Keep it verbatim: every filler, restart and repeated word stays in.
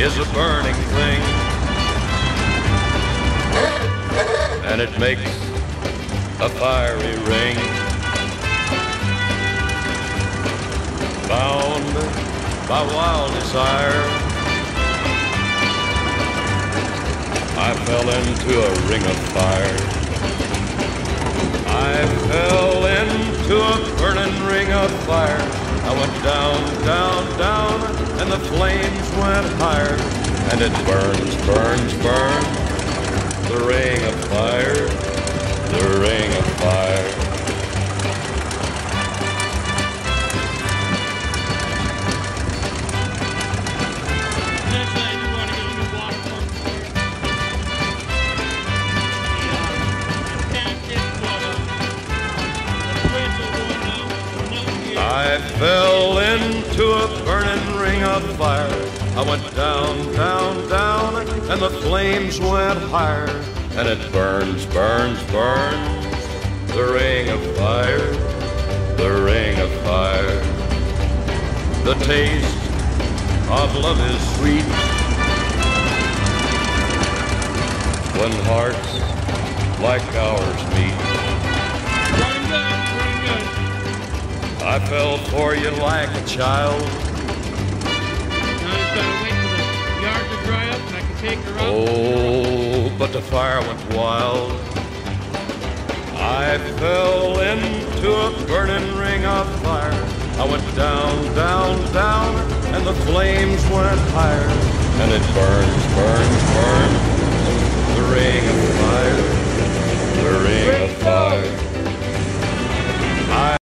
is a burning thing, and it makes a fiery ring. Bound by wild desire, I fell into a ring of fire. I fell into a burning ring of fire. I went down, down, down, and the flames went higher. And it burns, burns, burns, the ring of fire, the ring of fire. I fell into a burning ring of fire. I went down, down, down, and the flames went higher. And it burns, burns, burns, the ring of fire, the ring of fire. The taste of love is sweet when hearts like ours meet. I fell for you like a child. Now I just gotta wait for the yard to dry up and I can take her up. Oh, but the fire went wild. I fell into a burning ring of fire. I went down, down, down, and the flames went higher. And it burns, burns, burns, the ring of fire.